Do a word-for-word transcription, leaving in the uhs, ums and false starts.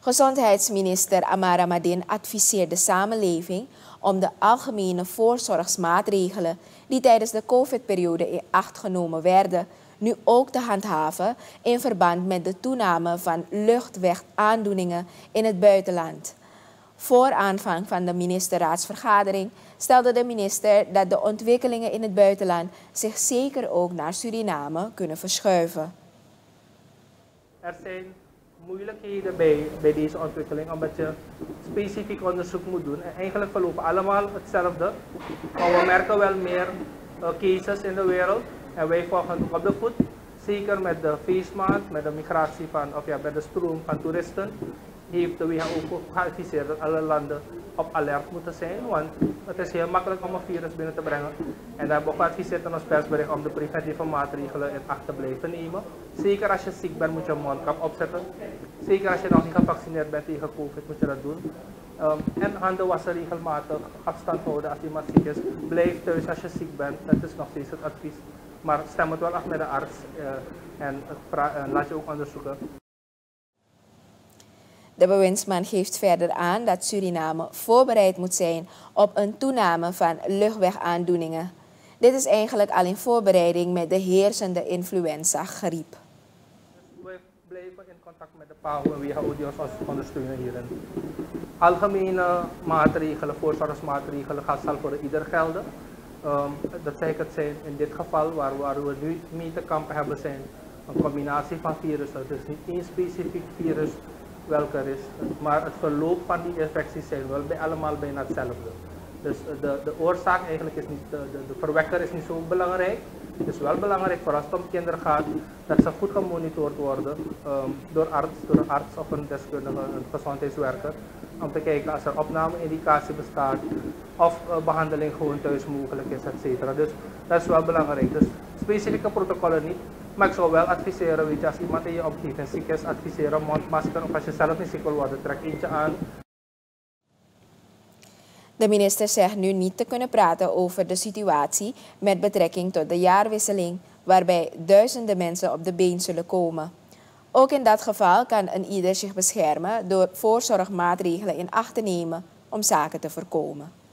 Gezondheidsminister Amara Madin adviseert de samenleving om de algemene voorzorgsmaatregelen die tijdens de COVID-periode in acht genomen werden, nu ook te handhaven in verband met de toename van luchtwegaandoeningen in het buitenland. Voor aanvang van de ministerraadsvergadering stelde de minister dat de ontwikkelingen in het buitenland zich zeker ook naar Suriname kunnen verschuiven. Er zijn moeilijkheden bij, bij deze ontwikkeling, omdat je specifiek onderzoek moet doen. En eigenlijk verlopen allemaal hetzelfde, maar we merken wel meer uh, cases in de wereld. En wij volgen op de voet, zeker met de feestmaand, met de migratie van, of ja, met de stroom van toeristen, heeft de W H O geadviseerd dat alle landen op alert moeten zijn, want het is heel makkelijk om een virus binnen te brengen. En daar hebben we geadviseerd in ons persbericht om de preventieve maatregelen in acht te blijven nemen. Zeker als je ziek bent moet je een mondkap opzetten. Zeker als je nog niet gevaccineerd bent tegen COVID moet je dat doen. Um, en handen wassen regelmatig, afstand houden als iemand ziek is. Blijf thuis als je ziek bent, dat is nog steeds het advies. Maar stem het wel af met de arts uh, en uh, laat je ook onderzoeken. De bewindsman geeft verder aan dat Suriname voorbereid moet zijn op een toename van luchtwegaandoeningen. Dit is eigenlijk al in voorbereiding met de heersende influenza-griep. We blijven in contact met de P A H O en W H O die ons ondersteunen hierin. Algemene maatregelen, voorzorgsmaatregelen zal voor ieder gelden. Um, dat zeg ik het zijn in dit geval waar, waar we nu mee te kampen hebben zijn een combinatie van virussen. Dus niet één specifiek virus welke er is, maar het verloop van die infecties zijn wel bij allemaal bijna hetzelfde. Dus de, de oorzaak eigenlijk is niet, de, de, de verwekker is niet zo belangrijk. Het is wel belangrijk voor als het om kinderen gaat, dat ze goed gemonitord worden um, door, arts, door een arts of een deskundige, een gezondheidswerker. Om te kijken als er opname-indicatie bestaat of uh, behandeling gewoon thuis mogelijk is, et cetera. Dus dat is wel belangrijk. Dus specifieke protocollen niet. Maar ik zou wel adviseren, weet je, als iemand in je omgeving ziek is, adviseren mondmasker. Of als je zelf niet ziek wil worden, trek eentje aan. De minister zegt nu niet te kunnen praten over de situatie met betrekking tot de jaarwisseling, waarbij duizenden mensen op de been zullen komen. Ook in dat geval kan een ieder zich beschermen door voorzorgmaatregelen in acht te nemen om zaken te voorkomen.